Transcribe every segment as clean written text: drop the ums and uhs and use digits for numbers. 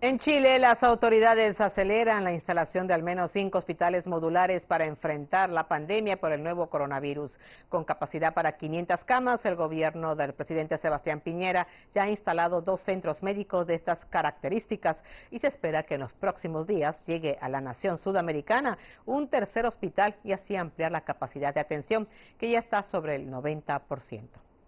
En Chile, las autoridades aceleran la instalación de al menos 5 hospitales modulares para enfrentar la pandemia por el nuevo coronavirus. Con capacidad para 500 camas, el gobierno del presidente Sebastián Piñera ya ha instalado 2 centros médicos de estas características y se espera que en los próximos días llegue a la nación sudamericana un tercer hospital y así ampliar la capacidad de atención, que ya está sobre el 90%.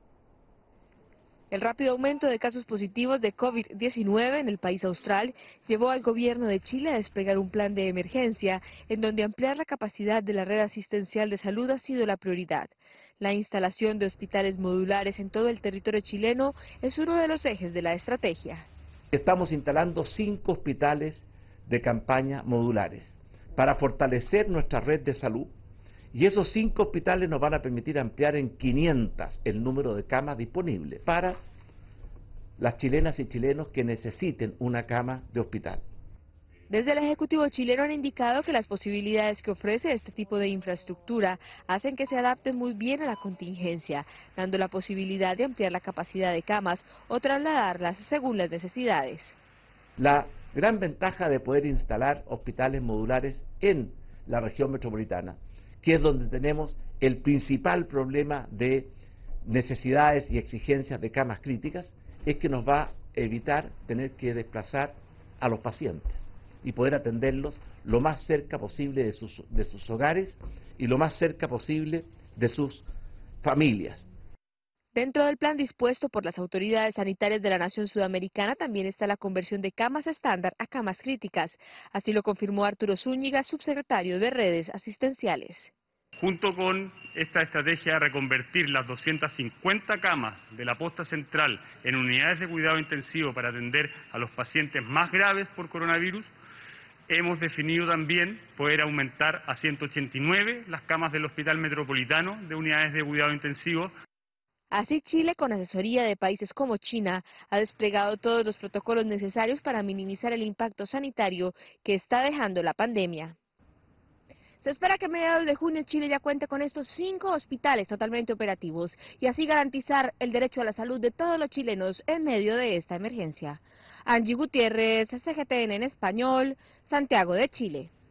El rápido aumento de casos positivos de COVID-19 en el país austral llevó al gobierno de Chile a desplegar un plan de emergencia en donde ampliar la capacidad de la red asistencial de salud ha sido la prioridad. La instalación de hospitales modulares en todo el territorio chileno es uno de los ejes de la estrategia. Estamos instalando 5 hospitales de campaña modulares para fortalecer nuestra red de salud. Y esos 5 hospitales nos van a permitir ampliar en 500 el número de camas disponibles para las chilenas y chilenos que necesiten una cama de hospital. Desde el Ejecutivo chileno han indicado que las posibilidades que ofrece este tipo de infraestructura hacen que se adapte muy bien a la contingencia, dando la posibilidad de ampliar la capacidad de camas o trasladarlas según las necesidades. La gran ventaja de poder instalar hospitales modulares en la región metropolitana, que es donde tenemos el principal problema de necesidades y exigencias de camas críticas, es que nos va a evitar tener que desplazar a los pacientes y poder atenderlos lo más cerca posible de sus hogares y lo más cerca posible de sus familias. Dentro del plan dispuesto por las autoridades sanitarias de la nación sudamericana también está la conversión de camas estándar a camas críticas. Así lo confirmó Arturo Zúñiga, subsecretario de Redes Asistenciales. Junto con esta estrategia de reconvertir las 250 camas de la posta central en unidades de cuidado intensivo para atender a los pacientes más graves por coronavirus, hemos definido también poder aumentar a 189 las camas del Hospital Metropolitano de unidades de cuidado intensivo. Así, Chile, con asesoría de países como China, ha desplegado todos los protocolos necesarios para minimizar el impacto sanitario que está dejando la pandemia. Se espera que a mediados de junio Chile ya cuente con estos 5 hospitales totalmente operativos y así garantizar el derecho a la salud de todos los chilenos en medio de esta emergencia. Angie Gutiérrez, CGTN en español, Santiago de Chile.